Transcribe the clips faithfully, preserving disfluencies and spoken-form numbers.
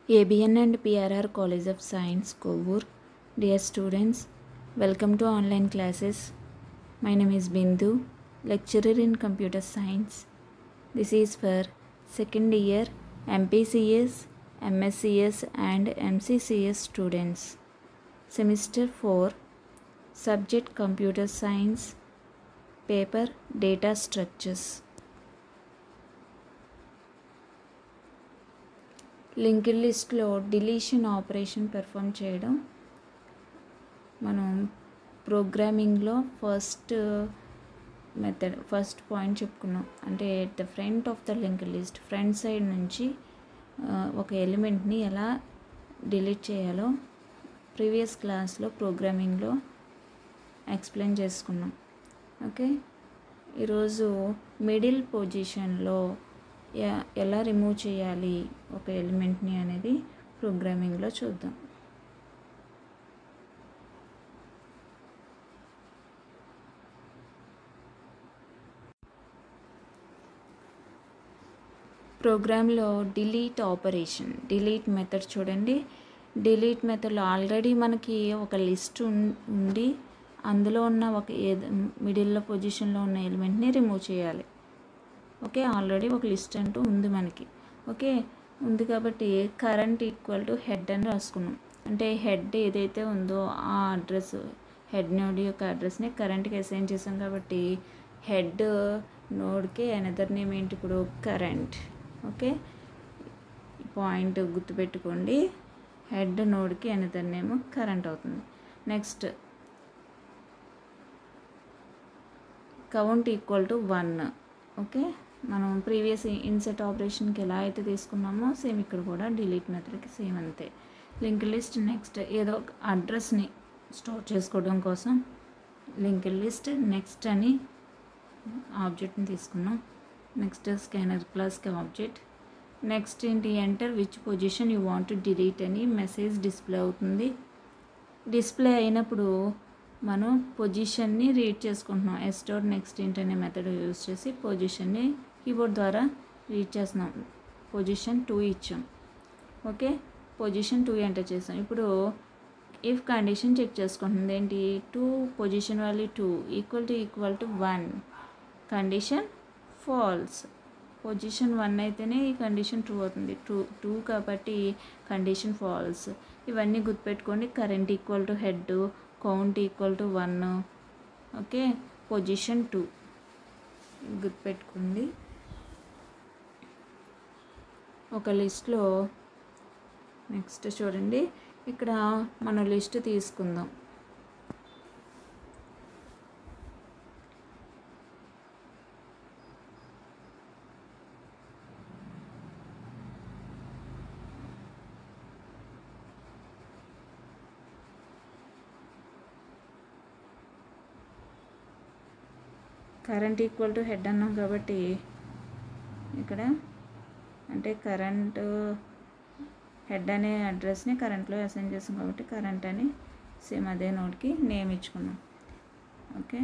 A B N and P R R College of Science, Kovur. Dear students, welcome to online classes. My name is Bindu, lecturer in computer science. This is for second year M P C S, M S C S and M C C S students. Semester four, subject computer science, paper data structures. Linked లిస్ట్లో deletion operation perform చేయడం మనం ప్రోగ్రామింగ్లో first method first point చెప్పుకున్నాం. అంటే at the front of the linked list front side నుంచి ఒక ఎలిమెంట్ని ఎలా డిలీట్ చేయాలో ప్రీవియస్ క్లాస్లో ప్రోగ్రామింగ్లో ఎక్స్ప్లెయిన్ చేసుకున్నాం. ఓకే, ఈరోజు మిడిల్ పొజిషన్లో ఎలా రిమూవ్ చేయాలి ఒక ఎలిమెంట్ని అనేది ప్రోగ్రామింగ్లో చూద్దాం. ప్రోగ్రాంలో డిలీట్ ఆపరేషన్, డిలీట్ మెథడ్ చూడండి. డిలీట్ మెథడ్లో ఆల్రెడీ మనకి ఒక లిస్ట్ ఉండి అందులో ఉన్న ఒక మిడిల్లో పొజిషన్లో ఉన్న ఎలిమెంట్ని రిమూవ్ చేయాలి. ఓకే, ఆల్రెడీ ఒక లిస్ట్ అంటూ ఉంది మనకి. ఓకే ఉంది కాబట్టి కరెంట్ ఈక్వల్ టు హెడ్ అని రాసుకున్నాం. అంటే హెడ్ ఏదైతే ఉందో ఆ అడ్రస్, హెడ్ నోడ్ యొక్క అడ్రస్ని కరెంట్కి అసైన్ చేసాం కాబట్టి హెడ్ నోడ్కి అనదర్ నేమ్ ఏంటి ఇప్పుడు కరెంట్. ఓకే, పాయింట్ గుర్తుపెట్టుకోండి, హెడ్ నోడ్కి అనదర్ నేమ్ కరెంట్ అవుతుంది. Next count equal to one. Okay, మనం ప్రీవియస్ ఇన్సెట్ ఆపరేషన్కి ఎలా అయితే తీసుకున్నామో సేమ్ ఇక్కడ కూడా డిలీట్ మెథడ్కి సేమ్ అంతే. లింక్డ్ లిస్ట్ నెక్స్ట్ ఏదో ఒక అడ్రస్ని స్టోర్ చేసుకోవడం కోసం లింక్డ్ లిస్ట్ నెక్స్ట్ అని ఆబ్జెక్ట్ని తీసుకున్నాం. నెక్స్ట్ స్కానర్ క్లాస్కి ఆబ్జెక్ట్. నెక్స్ట్ ఏంటి, enter which position you want to delete అని మెసేజ్ డిస్ప్లే అవుతుంది. డిస్ప్లే అయినప్పుడు మనం పొజిషన్ని రీడ్ చేసుకుంటున్నాం. ఎస్టోర్ నెక్స్ట్ ఇంట్ అనే మెథడ్ యూజ్ చేసి పొజిషన్ని కీబోర్డ్ ద్వారా రీడ్ చేస్తున్నాం. పొజిషన్ టూ ఇచ్చాం. ఓకే, పొజిషన్ టూ ఎంటర్ చేసాం. ఇప్పుడు ఇఫ్ కండిషన్ చెక్ చేసుకుంటుంది ఏంటి, two position value two equal to equal to one, condition false. Position one అయితేనే ఈ కండిషన్ ట్రూ అవుతుంది. టూ టూ కాబట్టి కండిషన్ ఫాల్స్. ఇవన్నీ గుర్తుపెట్టుకోండి. Current equal to head, count equal to one. Okay, position two గుర్తుపెట్టుకోండి. ఒక లిస్ట్లో నెక్స్ట్ చూడండి, ఇక్కడ మన లిస్ట్ తీసుకుందాం. కరెంట్ ఈక్వల్ టు హెడ్ అన్నాం కాబట్టి ఇక్కడ అంటే కరెంట్ హెడ్ అనే అడ్రస్ని కరెంట్లో అసైన్ చేసాం కాబట్టి కరెంట్ అని సేమ్ అదే నోట్కి నేమ్ ఇచ్చుకున్నాం. ఓకే,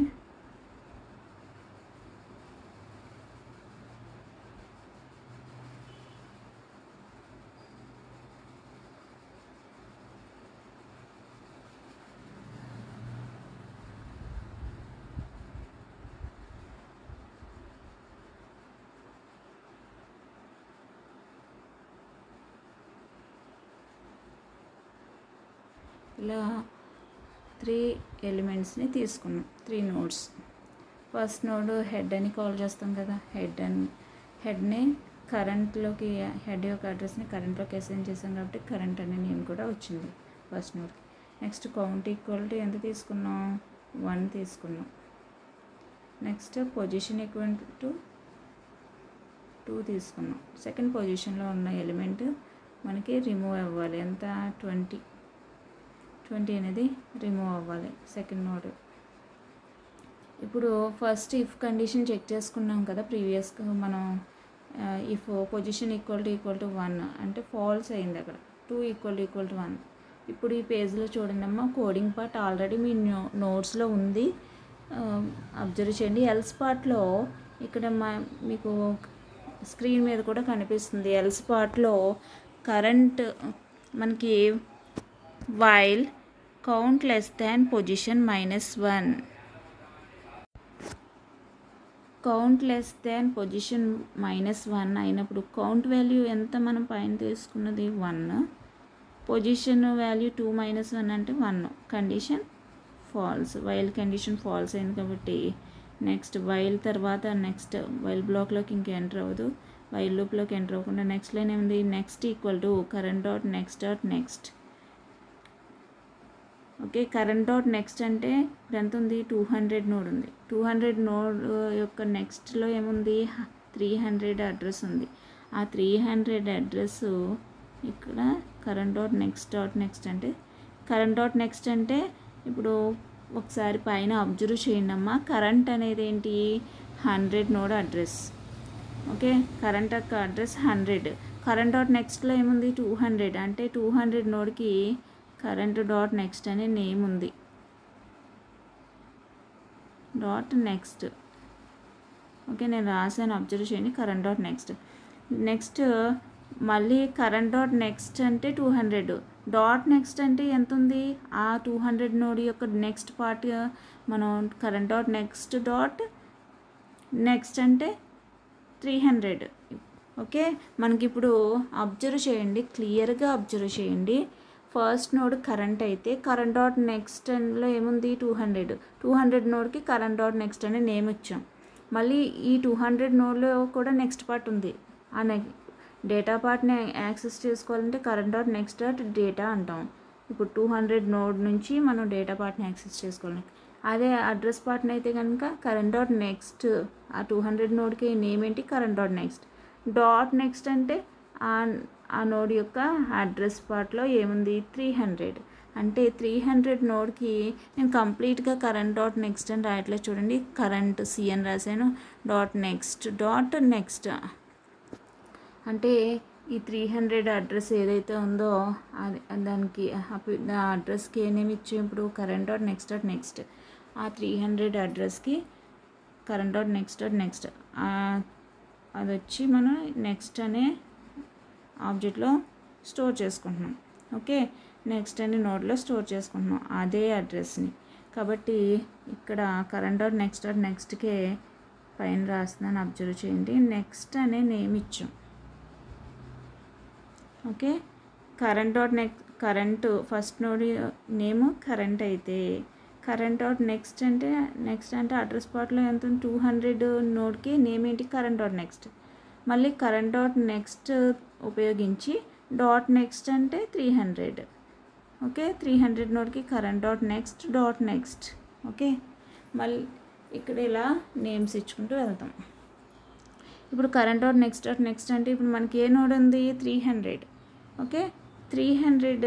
ఇలా త్రీ ఎలిమెంట్స్ని తీసుకున్నాం, three nodes. First node head అని కాల్ చేస్తాం కదా, హెడ్ అని హెడ్ని కరెంట్లోకి, హెడ్ యొక్క అడ్రస్ని కరెంట్లోకి అసైన్ చేసాం కాబట్టి కరెంట్ అనే నేమ్ కూడా వచ్చింది ఫస్ట్ నోడ్కి. నెక్స్ట్ కౌంట్ ఈక్వల్ టు ఎంత తీసుకున్నాం, వన్ తీసుకున్నాం. Next position equal to two తీసుకున్నాం. సెకండ్ పొజిషన్లో ఉన్న ఎలిమెంట్ మనకి రిమూవ్ అవ్వాలి. ఎంత, ట్వంటీ ట్వంటీ అనేది రిమూవ్ అవ్వాలి సెకండ్ నోడ్. ఇప్పుడు ఫస్ట్ ఇఫ్ కండిషన్ చెక్ చేసుకున్నాం కదా ప్రీవియస్గా మనం. If position equal to equal to one అంటే ఫాల్స్ అయింది అక్కడ. Two equal to equal to one. ఇప్పుడు ఈ పేజ్లో చూడండి అమ్మా, కోడింగ్ పార్ట్ ఆల్రెడీ మీ నో నోట్స్లో ఉంది, అబ్జర్వ్ చేయండి. ఎల్స్ పార్ట్లో ఇక్కడ మా మీకు స్క్రీన్ మీద కూడా కనిపిస్తుంది. ఎల్స్ పార్ట్లో కరెంట్ మనకి while count less than position minus one, count less than position minus one అయినప్పుడు కౌంట్ వాల్యూ ఎంత మనం పైన తీసుకున్నది one, position value two minus one అంటే one, condition false, while condition false అయింది కాబట్టి నెక్స్ట్ వైల్ తర్వాత నెక్స్ట్ వైల్ బ్లాక్లోకి ఇంకా ఎంటర్ అవ్వదు, వైల్ లూప్లోకి ఎంటర్ అవ్వకుండా నెక్స్ట్ లైన్ ఏముంది next equal to current dot next dot next. Okay, current dot next అంటే ఇప్పుడు ఎంత ఉంది టూ హండ్రెడ్ నోడ్ ఉంది, టూ హండ్రెడ్ నోడ్ యొక్క నెక్స్ట్లో ఏముంది త్రీ హండ్రెడ్ అడ్రస్ ఉంది, ఆ త్రీ హండ్రెడ్ అడ్రస్ ఇక్కడ current dot next dot next అంటే కరెంట్ డాట్ నెక్స్ట్ అంటే ఇప్పుడు ఒకసారి పైన అబ్జర్వ్ చేయండి అమ్మా, కరెంట్ అనేది ఏంటి hundred node address. Okay, current యొక్క అడ్రస్ హండ్రెడ్, కరెంట్ డాట్ నెక్స్ట్లో ఏముంది టూ హండ్రెడ్ అంటే టూ హండ్రెడ్ నోడ్కి కరెంట్ డాట్ నెక్స్ట్ అనే నేమ్ ఉంది, డాట్ నెక్స్ట్. ఓకే, నేను రాసాను అబ్జర్వ్ చేయండి కరెంట్ డాట్ నెక్స్ట్. నెక్స్ట్ మళ్ళీ కరెంట్ డాట్ నెక్స్ట్ అంటే టూ హండ్రెడ్, డాట్ నెక్స్ట్ అంటే ఎంత ఉంది ఆ టూ హండ్రెడ్ నోడ్ యొక్క నెక్స్ట్ పార్ట్ మనం current dot next dot next అంటే త్రీ హండ్రెడ్. ఓకే, మనకి ఇప్పుడు అబ్జర్వ్ చేయండి, క్లియర్గా అబ్జర్వ్ చేయండి. ఫస్ట్ నోడ్ కరెంట్ అయితే కరెంట్ డాట్ నెక్స్ట్లో ఏముంది టూ హండ్రెడ్, టూ హండ్రెడ్ నోడ్కి కరెంట్ డాట్ నెక్స్ట్ అనే నేమ్ ఇచ్చాం. మళ్ళీ ఈ టూ హండ్రెడ్ నోడ్లో కూడా నెక్స్ట్ పార్ట్ ఉంది, ఆ నె డేటా పార్ట్ని యాక్సెస్ చేసుకోవాలంటే current dot next dot data అంటాం. ఇప్పుడు టూ హండ్రెడ్ నోడ్ నుంచి మనం డేటా పార్ట్ని యాక్సెస్ చేసుకోవాలి. అదే అడ్రస్ పార్ట్ని అయితే కనుక కరెంట్ డాట్ నెక్స్ట్, ఆ టూ హండ్రెడ్ నోడ్కి నేమ్ ఏంటి current dot next, dot next అంటే ఆ ఆ నోడ్ యొక్క అడ్రస్ పార్ట్లో ఏముంది త్రీ హండ్రెడ్ అంటే త్రీ హండ్రెడ్ నోడ్కి నేను కంప్లీట్గా కరెంట్ డాట్ నెక్స్ట్ అని రాయట్లేదు చూడండి, కరెంట్ సి అని రాశాను, డాట్ నెక్స్ట్ డాట్ నెక్స్ట్ అంటే ఈ త్రీ హండ్రెడ్ అడ్రస్ ఏదైతే ఉందో అది దానికి ఆ అడ్రస్కి ఏమేమి ఇచ్చాం ఇప్పుడు current dot next dot next, ఆ త్రీ హండ్రెడ్ అడ్రస్కి current dot next dot next అది వచ్చి మనం నెక్స్ట్ అనే ఆబ్జెక్ట్లో స్టోర్ చేసుకుంటున్నాం. ఓకే, నెక్స్ట్ అనే నోడ్లో స్టోర్ చేసుకుంటున్నాం అదే అడ్రస్ని. కాబట్టి ఇక్కడ కరెంట్ డాట్ నెక్స్ట్ డాట్ నెక్స్ట్కే పైన రాస్తున్నాను అబ్జర్వ్ చేయండి, నెక్స్ట్ అనే నేమ్ ఇచ్చాం. Okay, current dot next current first node name current అయితే కరెంట్ డాట్ నెక్స్ట్ అంటే నెక్స్ట్ అంటే అడ్రస్ పార్ట్లో ఎంత టూ హండ్రెడ్ నోడ్కి నేమ్ ఏంటి కరెంట్ డాట్ నెక్స్ట్, మళ్ళీ కరెంట్ డాట్ నెక్స్ట్ ఉపయోగించి డాట్ నెక్స్ట్ అంటే three hundred. Okay, three hundred నోడ్కి current dot next dot next. Okay, మళ్ళీ ఇక్కడ ఇలా నేమ్స్ ఇచ్చుకుంటూ వెళ్తాం. ఇప్పుడు current dot next dot next అంటే ఇప్పుడు మనకి ఏ నోడ్ ఉంది three hundred. Okay, three hundred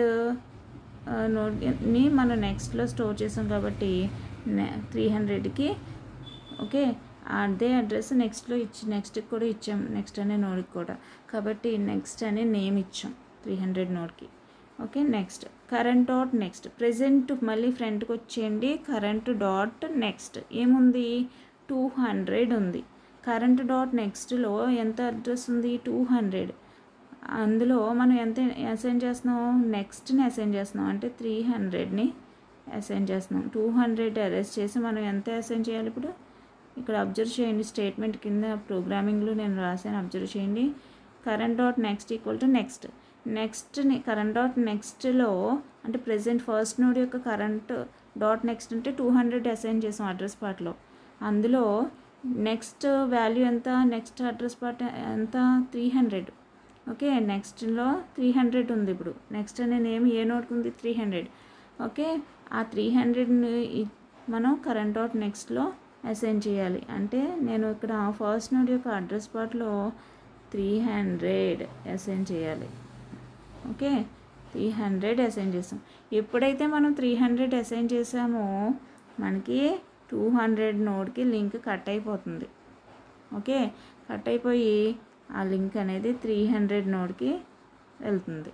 నోడ్ని మనం నెక్స్ట్లో స్టోర్ చేసాం కాబట్టి త్రీ హండ్రెడ్కి ఓకే అదే అడ్రస్ నెక్స్ట్లో ఇచ్చి నెక్స్ట్కి కూడా ఇచ్చాం, నెక్స్ట్ అనే నోడ్కి కూడా, కాబట్టి నెక్స్ట్ అనే నేమ్ ఇచ్చాం త్రీ హండ్రెడ్ నోడ్కి. Okay, next current dot next present మళ్ళీ ఫ్రంట్కి వచ్చేయండి, కరెంట్ డాట్ నెక్స్ట్ ఏముంది టూ హండ్రెడ్ ఉంది, కరెంట్ డాట్ నెక్స్ట్లో ఎంత అడ్రస్ ఉంది టూ హండ్రెడ్, అందులో మనం ఎంత అసైన్ చేస్తున్నాం నెక్స్ట్ని అసైన్ చేస్తున్నాం అంటే త్రీ హండ్రెడ్ని అసైన్ చేస్తున్నాం. టూ హండ్రెడ్ అరెస్ట్ చేసి మనం ఎంత అసైన్ చేయాలి ఇప్పుడు ఇక్కడ అబ్జర్వ్ చేయండి, స్టేట్మెంట్ కింద ప్రోగ్రామింగ్లో నేను రాశాను అబ్జర్వ్ చేయండి. Current dot next equal to next, నెక్స్ట్ని కరెంట్ డాట్ నెక్స్ట్లో అంటే ప్రజెంట్ ఫస్ట్ నోడ్ యొక్క కరెంట్ డాట్ నెక్స్ట్ అంటే టూ హండ్రెడ్ అసైన్ చేసాం అడ్రస్ పార్ట్లో, అందులో నెక్స్ట్ వాల్యూ ఎంత నెక్స్ట్ అడ్రస్ పార్ట్ ఎంత త్రీ హండ్రెడ్. ఓకే, నెక్స్ట్లో త్రీ హండ్రెడ్ ఉంది, ఇప్పుడు నెక్స్ట్ అనే నేమ్ ఏ నోట్కి ఉంది త్రీ హండ్రెడ్. ఓకే, ఆ త్రీ హండ్రెడ్ని మనం కరెంట్ డాట్ నెక్స్ట్లో అసైన్ చేయాలి అంటే నేను ఇక్కడ ఫస్ట్ నోడ్ యొక్క అడ్రస్ పార్ట్లో త్రీ హండ్రెడ్ అసైన్ చేయాలి. ఓకే, త్రీ హండ్రెడ్ అసైన్ చేసాం. ఎప్పుడైతే మనం త్రీ హండ్రెడ్ అసైన్ చేసామో మనకి టూ హండ్రెడ్ నోడ్కి లింక్ కట్ అయిపోతుంది. ఓకే, కట్ అయిపోయి ఆ లింక్ అనేది త్రీ హండ్రెడ్ నోడ్కి వెళ్తుంది.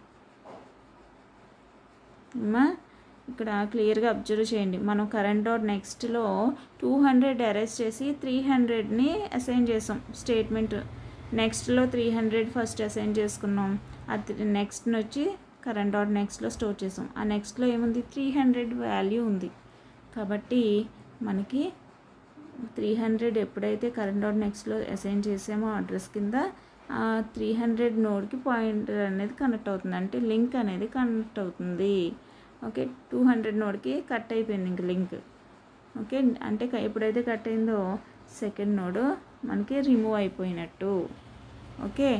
అమ్మా ఇక్కడ క్లియర్గా అబ్జర్వ్ చేయండి, మనం కరెంట్ డాట్ నెక్స్ట్లో టూ హండ్రెడ్ అరెస్ట్ చేసి త్రీ హండ్రెడ్ని అసైన్ చేసాం స్టేట్మెంట్, నెక్స్ట్లో త్రీ హండ్రెడ్ ఫస్ట్ అసైన్ చేసుకున్నాం, అది నెక్స్ట్ వచ్చి కరెంట్ డాట్ నెక్స్ట్లో స్టోర్ చేసాం. ఆ నెక్స్ట్లో ఏముంది, త్రీ హండ్రెడ్ వాల్యూ ఉంది కాబట్టి మనకి త్రీ హండ్రెడ్ ఎప్పుడైతే కరెంట్ డాట్ నెక్స్ట్లో అసైన్ చేసామో అడ్రస్ కింద ఆ త్రీ హండ్రెడ్ నోడ్కి పాయింటర్ అనేది కనెక్ట్ అవుతుంది, అంటే లింక్ అనేది కనెక్ట్ అవుతుంది. ఓకే, టూ హండ్రెడ్ నోడ్కి కట్ అయిపోయింది ఇంక లింక్. ఓకే, అంటే ఎప్పుడైతే కట్ అయిందో సెకండ్ నోడ్ మనకి రిమూవ్ అయిపోయినట్టు. ఓకే,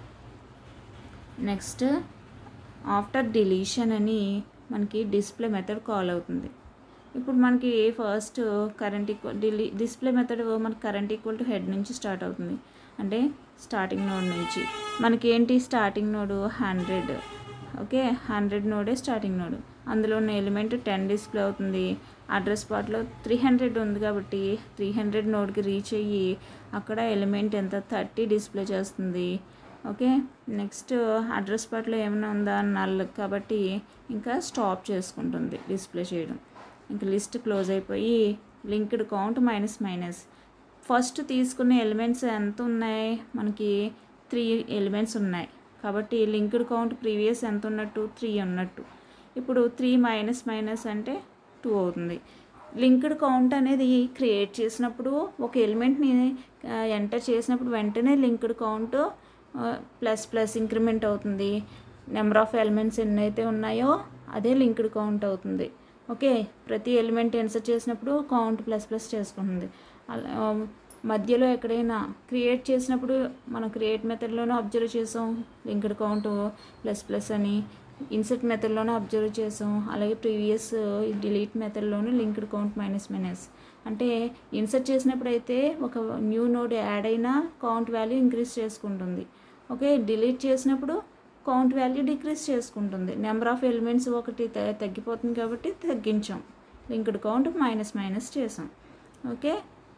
నెక్స్ట్ ఆఫ్టర్ డిలీషన్ అని మనకి డిస్ప్లే మెథడ్ కాల్ అవుతుంది. ఇప్పుడు మనకి ఫస్ట్ కరెంట్ ఈక్వల్ డిలీ డిస్ప్లే మెథడ్ మనకి కరెంట్ ఈక్వల్ టు హెడ్ నుంచి స్టార్ట్ అవుతుంది, అంటే స్టార్టింగ్ నోడ్ నుంచి. మనకి ఏంటి starting node hundred. Okay, hundred నోడే స్టార్టింగ్ నోడ్, అందులో ఉన్న ఎలిమెంట్ టెన్ డిస్ప్లే అవుతుంది. అడ్రస్ పార్ట్లో త్రీ హండ్రెడ్ ఉంది కాబట్టి త్రీ హండ్రెడ్ నోడ్కి రీచ్ అయ్యి అక్కడ ఎలిమెంట్ ఎంత థర్టీ డిస్ప్లే చేస్తుంది. ఓకే, నెక్స్ట్ అడ్రస్ పార్ట్లో ఏమైనా ఉందా నల్ కాబట్టి ఇంకా స్టాప్ చేసుకుంటుంది డిస్ప్లే చేయడం. ఇంకా లిస్ట్ క్లోజ్ అయిపోయి linked count minus minus. First తీసుకున్న ఎలిమెంట్స్ ఎంత ఉన్నాయి, మనకి త్రీ ఎలిమెంట్స్ ఉన్నాయి కాబట్టి లింక్డ్ కౌంట్ ప్రీవియస్ ఎంత ఉన్నట్టు, త్రీ ఉన్నట్టు. ఇప్పుడు త్రీ మైనస్ మైనస్ అంటే టూ అవుతుంది. లింక్డ్ కౌంట్ అనేది క్రియేట్ చేసినప్పుడు ఒక ఎలిమెంట్ని ఎంటర్ చేసినప్పుడు వెంటనే linked count plus plus increment అవుతుంది. నెంబర్ ఆఫ్ ఎలిమెంట్స్ ఎన్నైతే ఉన్నాయో అదే లింక్డ్ కౌంట్ అవుతుంది. ఓకే, ప్రతి ఎలిమెంట్ ఇన్సర్ట్ చేసినప్పుడు కౌంట్ ప్లస్ ప్లస్ చేసుకుంటుంది. అలా మధ్యలో ఎక్కడైనా క్రియేట్ చేసినప్పుడు మనం క్రియేట్ మెథడ్లోనే అబ్జర్వ్ చేసాం లింక్డ్ కౌంట్ ప్లస్ ప్లస్ అని, ఇన్సర్ట్ మెథడ్లోనే అబ్జర్వ్ చేసాం. అలాగే ప్రీవియస్ డిలీట్ మెథడ్లోనే లింక్డ్ కౌంట్ మైనస్ మైనస్. అంటే ఇన్సర్ట్ చేసినప్పుడు అయితే ఒక న్యూ నోడ్ యాడ్ అయినా కౌంట్ వాల్యూ ఇంక్రీజ్ చేసుకుంటుంది. ఓకే, డిలీట్ చేసినప్పుడు కౌంట్ వాల్యూ డిక్రీజ్ చేసుకుంటుంది. నెంబర్ ఆఫ్ ఎలిమెంట్స్ ఒకటి తగ్గిపోతుంది కాబట్టి తగ్గించాం, లింక్డ్ కౌంట్ మైనస్ మైనస్ చేసాం. ఓకే,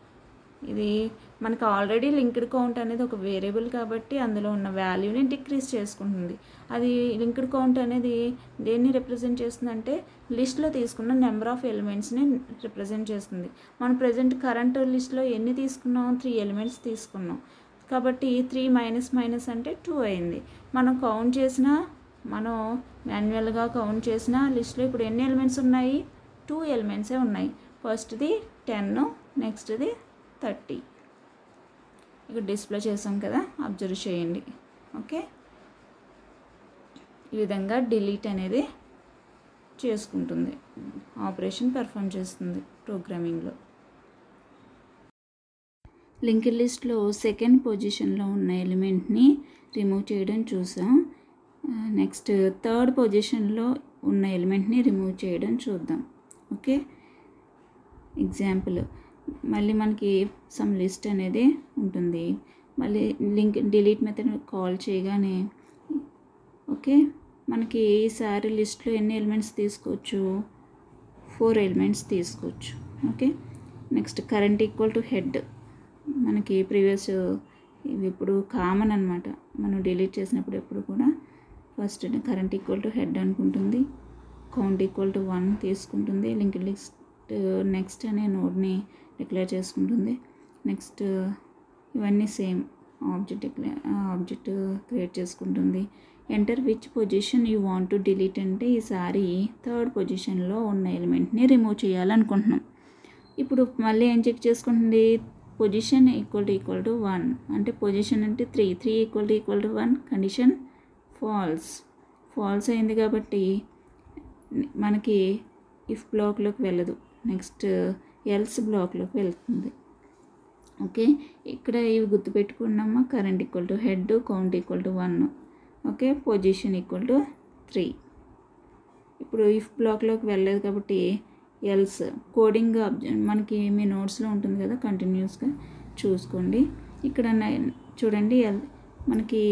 ఇది మనకు ఆల్రెడీ లింక్డ్ కౌంట్ అనేది ఒక వేరియబుల్ కాబట్టి అందులో ఉన్న వాల్యూని డిక్రీజ్ చేసుకుంటుంది. అది లింక్డ్ కౌంట్ అనేది దేన్ని రిప్రజెంట్ చేస్తుందంటే లిస్ట్లో తీసుకున్న నెంబర్ ఆఫ్ ఎలిమెంట్స్ని రిప్రజెంట్ చేస్తుంది. మనం ప్రజెంట్ కరెంట్ లిస్ట్లో ఎన్ని తీసుకున్నాం, త్రీ ఎలిమెంట్స్ తీసుకున్నాం కాబట్టి త్రీ మైనస్ మైనస్ అంటే టూ అయింది. మనం కౌంట్ చేసిన మనం మాన్యువల్గా కౌంట్ చేసిన లిస్ట్లో ఇప్పుడు ఎన్ని ఎలిమెంట్స్ ఉన్నాయి, టూ ఎలిమెంట్సే ఉన్నాయి. ఫస్ట్ది టెన్, నెక్స్ట్ది థర్టీ. ఇక డిస్ప్లే చేసాం కదా, అబ్జర్వ్ చేయండి. ఓకే, ఈ విధంగా డిలీట్ అనేది చేసుకుంటుంది, ఆపరేషన్ పెర్ఫామ్ చేస్తుంది ప్రోగ్రామింగ్లో. లింక్డ్ లిస్ట్లో సెకండ్ పొజిషన్లో ఉన్న ఎలిమెంట్ని రిమూవ్ చేయడం చూసాం. నెక్స్ట్ థర్డ్ పొజిషన్లో ఉన్న ఎలిమెంట్ని రిమూవ్ చేయడం చూద్దాం. ఓకే, ఎగ్జాంపుల్ మళ్ళీ మనకి సమ్ లిస్ట్ అనేది ఉంటుంది. మళ్ళీ లింక్ డిలీట్ మెథడ్ కాల్ చేయగానే ఓకే మనకి ఈసారి లిస్ట్లో ఎన్ని ఎలిమెంట్స్ తీసుకోవచ్చు, ఫోర్ ఎలిమెంట్స్ తీసుకోవచ్చు. Okay, next current equal to head. మనకి ప్రీవియస్ ఇవి ఇప్పుడు కామన్ అనమాట, మనం డిలీట్ చేసినప్పుడు ఎప్పుడు కూడా first current equal to head అనుకుంటుంది, కౌంట్ ఈక్వల్ టు వన్ తీసుకుంటుంది, లింక్డ్ లిస్ట్ నెక్స్ట్ అనే నోడ్ని డిక్లేర్ చేసుకుంటుంది. నెక్స్ట్ ఇవన్నీ సేమ్ ఆబ్జెక్ట్ ఆబ్జెక్ట్ క్రియేట్ చేసుకుంటుంది. Enter which position you want to delete అంటే ఈసారి థర్డ్ పొజిషన్లో ఉన్న ఎలిమెంట్ని రిమూవ్ చేయాలనుకుంటున్నాం. ఇప్పుడు మళ్ళీ ఏం చెక్ చేసుకుంటుంది, position equal to equal to one అంటే పొజిషన్ అంటే three three equal to equal to one, condition false false అయింది కాబట్టి మనకి ఇఫ్ బ్లాక్లోకి వెళ్ళదు, నెక్స్ట్ ఎల్స్ బ్లాక్లోకి వెళ్తుంది. ఓకే, ఇక్కడ ఇవి గుర్తుపెట్టుకున్నామా, current equal to head, count equal to one, okay position equal to three. ఇప్పుడు ఇఫ్ బ్లాక్లోకి వెళ్ళలేదు కాబట్టి ఎల్స్ కోడింగ్ మనకి మీ నోట్స్లో ఉంటుంది కదా, కంటిన్యూస్గా చూసుకోండి. ఇక్కడ చూడండి ఎల్ మనకి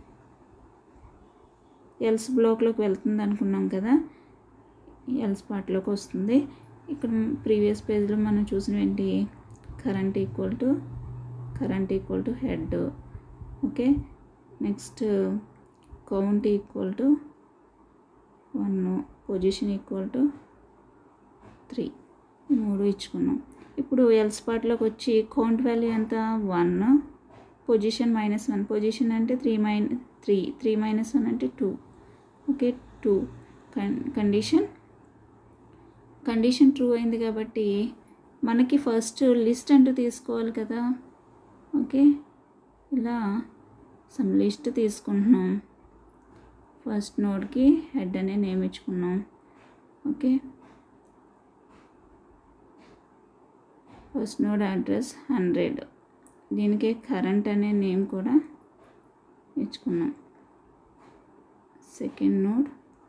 ఎల్స్ బ్లాక్లోకి వెళ్తుంది అనుకున్నాం కదా, ఎల్స్ పార్ట్లోకి వస్తుంది. ఇక్కడ ప్రీవియస్ పేజ్లో మనం చూసిన ఏంటి, current equal to current equal to head. Okay, next count equal to one, position equal to three, మూడు ఇచ్చుకున్నాం. ఇప్పుడు ఎల్స్ పార్ట్లోకి వచ్చి కౌంట్ వాల్యూ ఎంత, one, position minus one. Position అంటే three mine three three minus one అంటే two. Okay, two con condition condition true అయింది కాబట్టి మనకి ఫస్ట్ లిస్ట్ అంటూ తీసుకోవాలి కదా. ఓకే, ఇలా సమ్ లిస్ట్ తీసుకుంటున్నాం. ఫస్ట్ నోడ్కి హెడ్ అనే నేమ్ ఇచ్చుకున్నాం. Okay, first node address hundred, దీనికి కరెంట్ అనే నేమ్ కూడా ఇచ్చుకున్నాం. సెకండ్ నోడ్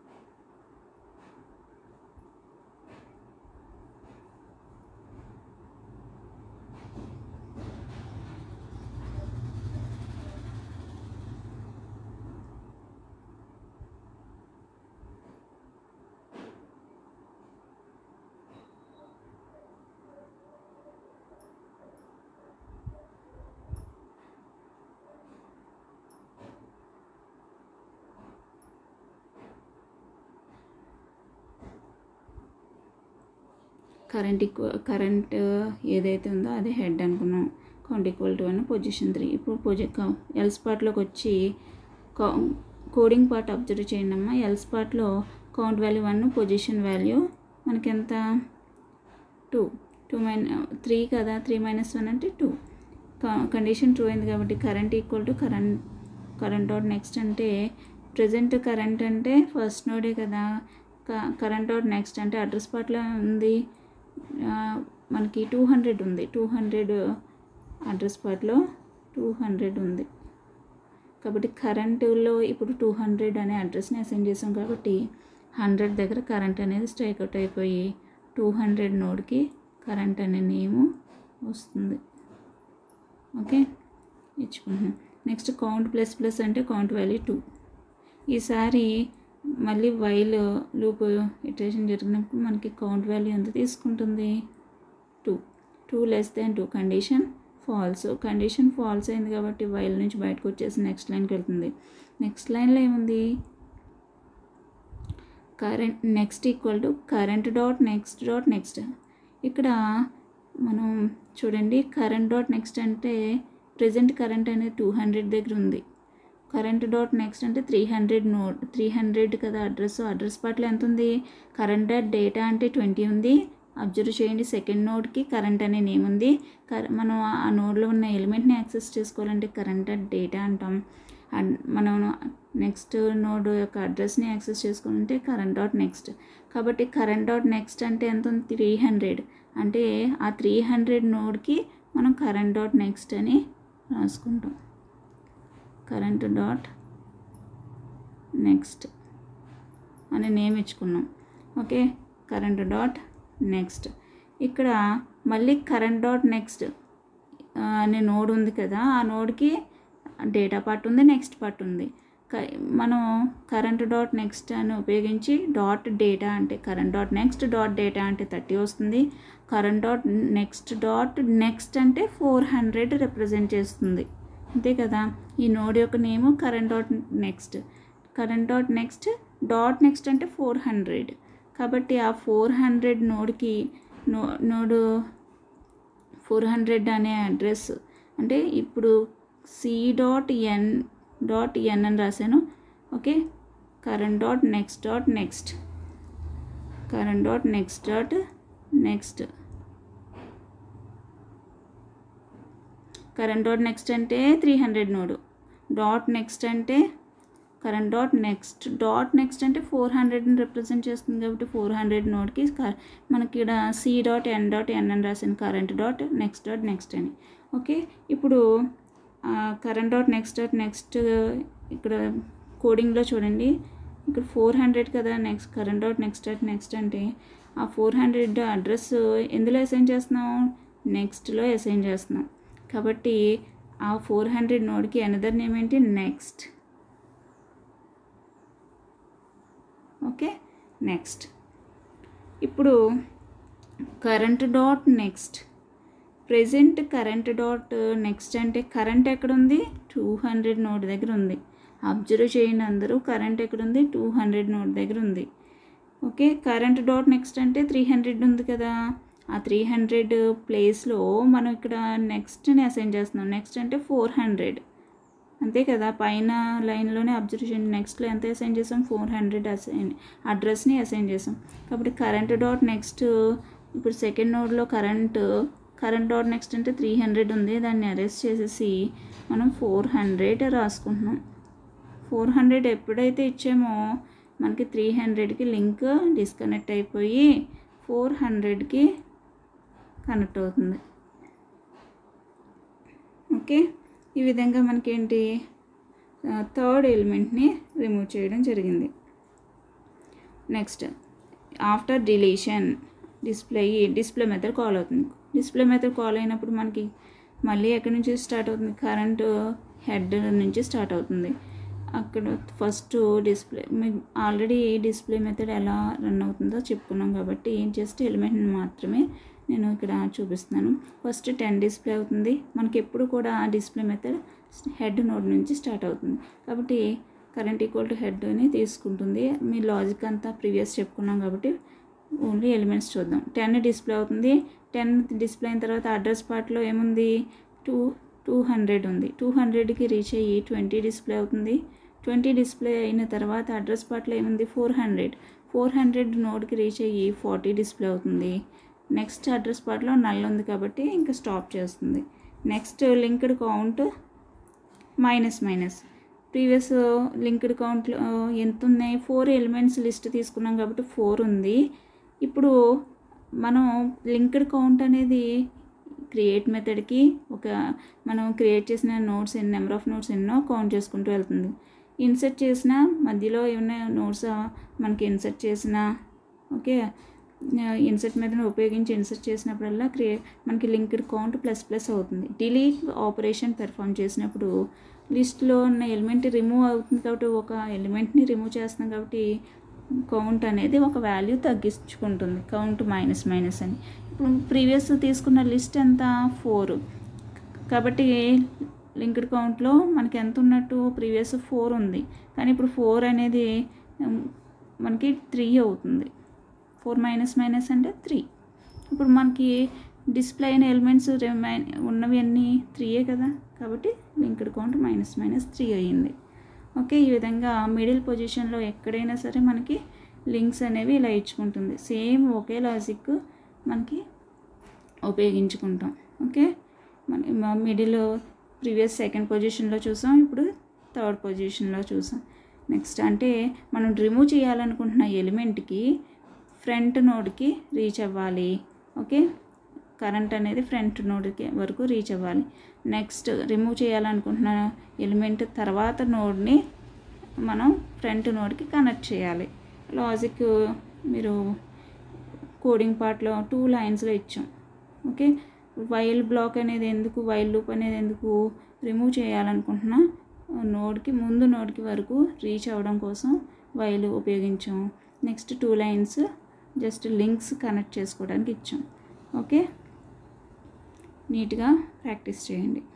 కరెంట్ ఈక్వ కరెంట్ ఏదైతే ఉందో అది హెడ్ అనుకున్నాం. Count equal to one, position three. ఇప్పుడు పొజి ఎల్స్ పార్ట్లోకి వచ్చి కోడింగ్ పార్ట్ అబ్జర్వ్ చేయండి అమ్మా. ఎల్స్ పార్ట్లో count value one, position value మనకి ఎంత టూ, టూ మైన్ త్రీ కదా, త్రీ మైనస్ వన్ అంటే టూ. కండిషన్ ట్రూ అయింది కాబట్టి current equal to current current dot next అంటే ప్రజెంట్ కరెంట్ అంటే ఫస్ట్ నోడే కదా. కరెంట్ డాట్ నెక్స్ట్ అంటే అడ్రస్ పార్ట్లో ఉంది మనకి టూ హండ్రెడ్ ఉంది. టూ హండ్రెడ్ అడ్రస్ పార్ట్లో టూ హండ్రెడ్ ఉంది కాబట్టి కరెంటులో ఇప్పుడు టూ హండ్రెడ్ అనే అడ్రస్ని అసైన్ చేసాం కాబట్టి హండ్రెడ్ దగ్గర కరెంట్ అనేది స్ట్రైక్ అవుట్ అయిపోయి టూ హండ్రెడ్ నోడ్కి కరెంట్ అనే నేము వస్తుంది. ఓకే, ఇచ్చుకుంటున్నాం. నెక్స్ట్ కౌంట్ ప్లస్ ప్లస్ అంటే కౌంట్ వాల్యూ టూ. ఈసారి మళ్ళీ వైల్ లూప్ ఇటరేషన్ జరిగినప్పుడు మనకి కౌంట్ వాల్యూ ఎంత తీసుకుంటుంది, two. Two less than two condition false. Condition false అయింది కాబట్టి వైల్ నుంచి బయటకు వచ్చేసి నెక్స్ట్ లైన్కి వెళ్తుంది. నెక్స్ట్ లైన్లో ఏముంది, current next equal to current dot next dot next. ఇక్కడ మనం చూడండి, కరెంట్ డాట్ నెక్స్ట్ అంటే ప్రజెంట్ కరెంట్ అనేది టూ హండ్రెడ్ దగ్గర ఉంది. కరెంట్ డాట్ నెక్స్ట్ అంటే three hundred node three hundred కదా అడ్రస్. అడ్రస్ పార్ట్లో ఎంత ఉంది, కరెంట్ డాట్ డేటా అంటే ట్వంటీ ఉంది. అబ్జర్వ్ చేయండి, సెకండ్ నోడ్కి కరెంట్ అనే నేమ్ ఉంది. కర మనం ఆ నోడ్లో ఉన్న ఎలిమెంట్ని యాక్సెస్ చేసుకోవాలంటే కరెంట్ డాట్ డేటా అంటాం. మనం నెక్స్ట్ నోడ్ యొక్క అడ్రస్ని యాక్సెస్ చేసుకోవాలంటే కరెంట్ డాట్ నెక్స్ట్. కాబట్టి కరెంట్ డాట్ నెక్స్ట్ అంటే ఎంత ఉంది, త్రీ హండ్రెడ్. అంటే ఆ త్రీ హండ్రెడ్ నోడ్కి మనం కరెంట్ డాట్ నెక్స్ట్ అని రాసుకుంటాం. కరెంట్ డాట్ నెక్స్ట్ అనే నేమ్ ఇచ్చుకున్నాం. Okay, current dot next. ఇక్కడ మళ్ళీ కరెంట్ డాట్ నెక్స్ట్ అనే నోడ్ ఉంది కదా, ఆ నోడ్కి డేటా పార్ట్ ఉంది, నెక్స్ట్ పార్ట్ ఉంది. మనం కరెంట్ డాట్ నెక్స్ట్ అని ఉపయోగించి డాట్ డేటా అంటే current dot next dot data అంటే థర్టీ వస్తుంది. Current dot next dot next అంటే ఫోర్ హండ్రెడ్ రిప్రజెంట్ చేస్తుంది. అంతే కదా. ఈ నోడ్ యొక్క name current dot next. Current dot next dot next అంటే ఫోర్ హండ్రెడ్. కాబట్టి ఆ ఫోర్ హండ్రెడ్ నోడ్కి నో నోడు ఫోర్ హండ్రెడ్ అనే అడ్రస్ అంటే ఇప్పుడు C dot N dot N అని రాశాను. Okay, current dot next dot next current dot next dot next current dot next అంటే three hundred node. Dot next అంటే current dot next dot next అంటే four హండ్రెడ్ని represent చేస్తుంది కాబట్టి four hundred నోడ్కి మనకి ఇక్కడ C dot N dot N అని రాసాను, current dot next dot next అని. ఓకే, ఇప్పుడు current dot next dot next ఇక్కడ కోడింగ్లో చూడండి, ఇక్కడ ఫోర్ హండ్రెడ్ కదా next current dot next dot next అంటే ఆ ఫోర్ హండ్రెడ్ అడ్రస్ ఎందులో అసైన్ చేస్తున్నాం, నెక్స్ట్లో అసైన్ చేస్తున్నాం. కాబట్టి ఆ ఫోర్ హండ్రెడ్ నోడ్కి అనదర్ నేమ్ ఏంటి, నెక్స్ట్. Okay, next. ఇప్పుడు current dot next present current dot next అంటే కరెంట్ ఎక్కడుంది, టూ హండ్రెడ్ నోడ్ దగ్గర ఉంది. అబ్జర్వ్ చేయండి అందరూ, కరెంట్ ఎక్కడుంది, టూ హండ్రెడ్ నోడ్ దగ్గర ఉంది. ఓకే, కరెంట్ డాట్ నెక్స్ట్ అంటే త్రీ హండ్రెడ్ ఉంది కదా, ఆ త్రీ హండ్రెడ్ ప్లేస్లో మనం ఇక్కడ నెక్స్ట్ని అసైన్ చేస్తున్నాం. నెక్స్ట్ అంటే ఫోర్ హండ్రెడ్ అంతే కదా, పైన లైన్లోనే అబ్జర్వ్ చేయండి. నెక్స్ట్లో ఎంత అసైన్ చేసాం, ఫోర్ హండ్రెడ్ అసైన్ అడ్రస్ని అసైన్ చేసాం. కాబట్టి కరెంట్ డాట్ నెక్స్ట్, ఇప్పుడు సెకండ్ నోడ్లో కరెంట్ కరెంట్ డాట్ నెక్స్ట్ అంటే త్రీ హండ్రెడ్ ఉంది, దాన్ని అరెస్ట్ చేసేసి మనం ఫోర్ హండ్రెడ్ రాసుకుంటున్నాం. ఫోర్ హండ్రెడ్ ఎప్పుడైతే ఇచ్చామో మనకి త్రీ హండ్రెడ్కి లింక్ డిస్కనెక్ట్ అయిపోయి ఫోర్ హండ్రెడ్కి కనెక్ట్ అవుతుంది. ఓకే, ఈ విధంగా మనకేంటి థర్డ్ ఎలిమెంట్ని రిమూవ్ చేయడం జరిగింది. Next after deletion display display method call అవుతుంది. డిస్ప్లే మెథడ్ కాల్ అయినప్పుడు మనకి మళ్ళీ ఎక్కడి నుంచి స్టార్ట్ అవుతుంది, కరెంట్ హెడ్ నుంచి స్టార్ట్ అవుతుంది. అక్కడ first display already display method ఎలా రన్ అవుతుందో చెప్పుకున్నాం కాబట్టి జస్ట్ ఎలిమెంట్ని మాత్రమే నేను ఇక్కడ చూపిస్తున్నాను. ఫస్ట్ టెన్ డిస్ప్లే అవుతుంది. మనకి ఎప్పుడు కూడా డిస్ప్లే మెథడ్ హెడ్ నోడ్ నుంచి స్టార్ట్ అవుతుంది కాబట్టి కరెంట్ ఈక్వల్ టు హెడ్ అని తీసుకుంటుంది. మీ లాజిక్ అంతా ప్రీవియస్ చెప్పుకున్నాం కాబట్టి ఓన్లీ ఎలిమెంట్స్ చూద్దాం. టెన్ డిస్ప్లే అవుతుంది. టెన్ డిస్ప్లే అయిన తర్వాత అడ్రస్ పార్ట్లో ఏముంది, టూ టూ హండ్రెడ్ ఉంది. టూ హండ్రెడ్కి రీచ్ అయ్యి ట్వంటీ డిస్ప్లే అవుతుంది. ట్వంటీ డిస్ప్లే అయిన తర్వాత అడ్రస్ పార్ట్లో ఏముంది, ఫోర్ హండ్రెడ్ ఫోర్ హండ్రెడ్ నోడ్కి రీచ్ అయ్యి ఫార్టీ డిస్ప్లే అవుతుంది. నెక్స్ట్ అడ్రస్ పార్ట్లో నల్ ఉంది కాబట్టి ఇంకా స్టాప్ చేస్తుంది. Next linked count minus minus previous linked కౌంట్లో ఎంత ఉన్నాయి, ఫోర్ ఎలిమెంట్స్ లిస్ట్ తీసుకున్నాం కాబట్టి ఫోర్ ఉంది. ఇప్పుడు మనం లింక్డ్ కౌంట్ అనేది క్రియేట్ మెథడ్కి ఒక మనం క్రియేట్ చేసిన నోట్స్ ఎన్ని నెంబర్ ఆఫ్ నోట్స్ ఎన్నో కౌంట్ చేసుకుంటూ వెళ్తుంది. ఇన్సర్ట్ చేసిన మధ్యలో ఏమైనా నోట్స్ మనకి ఇన్సర్ట్ చేసిన ఓకే ఇన్సర్ట్ మెథడ్ ఉపయోగించి ఇన్సర్ట్ చేసినప్పుడల్లా క్రియే మనకి లింక్డ్ కౌంట్ ప్లస్ ప్లస్ అవుతుంది. డిలీట్ ఆపరేషన్ పెర్ఫామ్ చేసినప్పుడు లిస్ట్లో ఉన్న ఎలిమెంట్ రిమూవ్ అవుతుంది కాబట్టి ఒక ఎలిమెంట్ని రిమూవ్ చేస్తున్నాం కాబట్టి కౌంట్ అనేది ఒక వాల్యూ తగ్గించుకుంటుంది, కౌంట్ మైనస్ మైనస్ అని. ఇప్పుడు ప్రీవియస్ తీసుకున్న లిస్ట్ ఎంత, ఫోర్ కాబట్టి లింక్డ్ కౌంట్లో మనకి ఎంత ఉన్నట్టు ప్రీవియస్ ఫోర్ ఉంది కానీ ఇప్పుడు ఫోర్ అనేది మనకి త్రీ అవుతుంది. ఫోర్ మైనస్ మైనస్ అంటే త్రీ. ఇప్పుడు మనకి డిస్ప్లే అయిన ఎలిమెంట్స్ రిమైన్ ఉన్నవి అన్నీ త్రీయే కదా కాబట్టి linked count minus minus three అయ్యింది. ఓకే, ఈ విధంగా మిడిల్ పొజిషన్లో ఎక్కడైనా సరే మనకి లింక్స్ అనేవి ఇలా ఇచ్చుకుంటుంది. సేమ్ ఒకే లాజిక్ మనకి ఉపయోగించుకుంటాం. ఓకే, మన మిడిల్ ప్రీవియస్ సెకండ్ పొజిషన్లో చూసాం, ఇప్పుడు థర్డ్ పొజిషన్లో చూసాం. నెక్స్ట్ అంటే మనం రిమూవ్ చేయాలనుకుంటున్న ఎలిమెంట్కి ఫ్రంట్ నోడ్కి రీచ్ అవ్వాలి. ఓకే, కరెంట్ అనేది ఫ్రంట్ నోడ్కి వరకు రీచ్ అవ్వాలి. నెక్స్ట్ రిమూవ్ చేయాలనుకుంటున్న ఎలిమెంట్ తర్వాత నోడ్ని మనం ఫ్రంట్ నోడ్కి కనెక్ట్ చేయాలి. లాజిక్ మీరు కోడింగ్ పార్ట్లో టూ లైన్స్లో ఇచ్చాం. ఓకే, వైల్ బ్లాక్ అనేది ఎందుకు, వైల్ లూప్ అనేది ఎందుకు, రిమూవ్ చేయాలనుకుంటున్న నోడ్కి ముందు నోడ్కి వరకు రీచ్ అవ్వడం కోసం వైల్ ఉపయోగించాం. Next two lines just links connect చేసుకోవడానికి ఇచ్చాం. ఓకే, నీట్గా ప్రాక్టీస్ చేయండి.